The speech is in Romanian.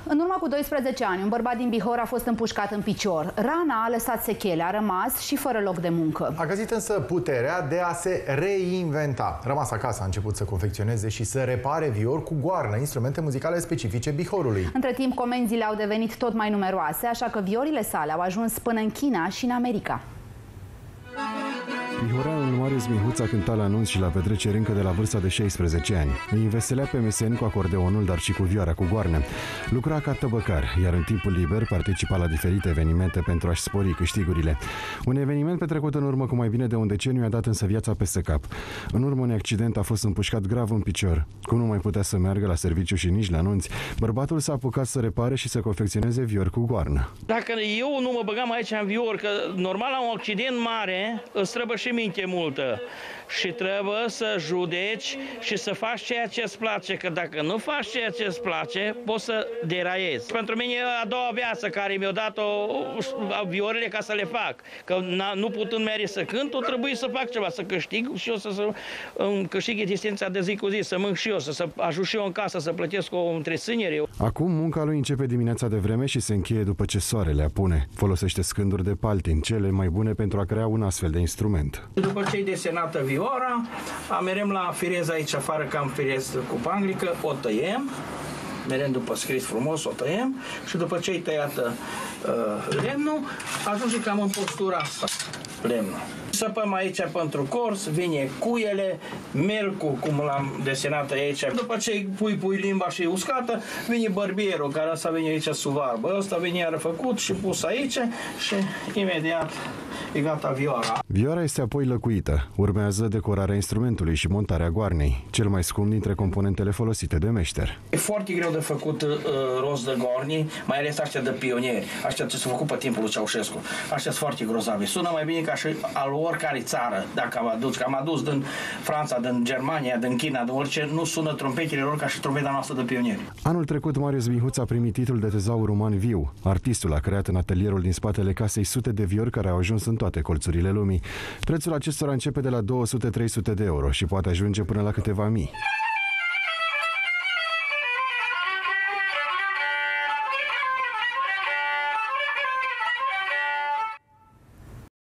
În urmă cu 12 ani, un bărbat din Bihor a fost împușcat în picior. Rana a lăsat sechele, a rămas și fără loc de muncă. A găsit însă puterea de a se reinventa. Rămas acasă, a început să confecționeze și să repare viori cu goarnă, instrumente muzicale specifice Bihorului. Între timp, comenzile au devenit tot mai numeroase, așa că viorile sale au ajuns până în China și în America. Bihoreanul Marius Mihuța cânta la anunț și la petreceri încă de la vârsta de 16 ani. Îi înveselea pe meseni cu acordeonul, dar și cu vioara cu goarnă. Lucra ca tăbăcar, iar în timpul liber participa la diferite evenimente pentru a-și spori câștigurile. Un eveniment petrecut în urmă cu mai bine de un deceniu i-a dat însă viața peste cap. În urmă unui accident a fost împușcat grav în picior. Cum nu mai putea să meargă la serviciu și nici la anunți, bărbatul s-a apucat să repare și să confecționeze viori cu goarnă. Dacă eu nu mă băgam aici în vior, că normal la un accident mare îți trebuie și minte multă și trebuie să judeci și să faci ceea ce îți place, că dacă nu faci ceea ce îți place, poți să deraiezi. Pentru mine e a doua viață care mi-a dat viorile ca să le fac, că nu putând merge să cânt, trebuie să fac ceva, să câștig și eu să câștig existența de zi cu zi, să mânc și eu, să ajut și eu în casă, să plătesc o întreținere. Acum munca lui începe dimineața de vreme și se încheie după ce soarele apune. Folosește scânduri de paltin, cele mai bune pentru a crea un astfel de instrument. După ce e desenată viora, merem la firez aici afară, că am firez cu panglică, o tăiem, merem după scris frumos, o tăiem și după ce e tăiată lemnul, ajunge cam în postura asta, lemnul. Săpăm aici pentru cors, vine cuiele, melcul, cum l-am desenat aici. După ce pui limba și e uscată, vine bărbierul, care ăsta vine aici suvarbă. Ăsta vine iară făcut și pus aici și imediat e gata vioara. Vioara este apoi lăcuită. Urmează decorarea instrumentului și montarea goarnei, cel mai scump dintre componentele folosite de meșter. E foarte greu de făcut rost de gorni, mai ales aștia de pionieri, aștia ce s-au făcut pe timpul lui Ceaușescu. Aștia sunt foarte grozavi. Sună mai bine ca și al oricare țară, dacă am adus din Franța, din Germania, din China, de orice, nu sună trompetele lor ca și trompeta noastră de pionieri. Anul trecut, Marius Mihuța a primit titlul de tezaur uman viu. Artistul a creat în atelierul din spatele casei sute de viori care au ajuns în toate colțurile lumii. Prețul acestora începe de la 200-300 de euro și poate ajunge până la câteva mii.